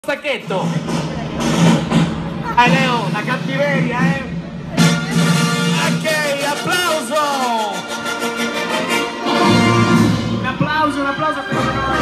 Stacchetto. Leo, la cattiveria, Ok, applauso. Un applauso per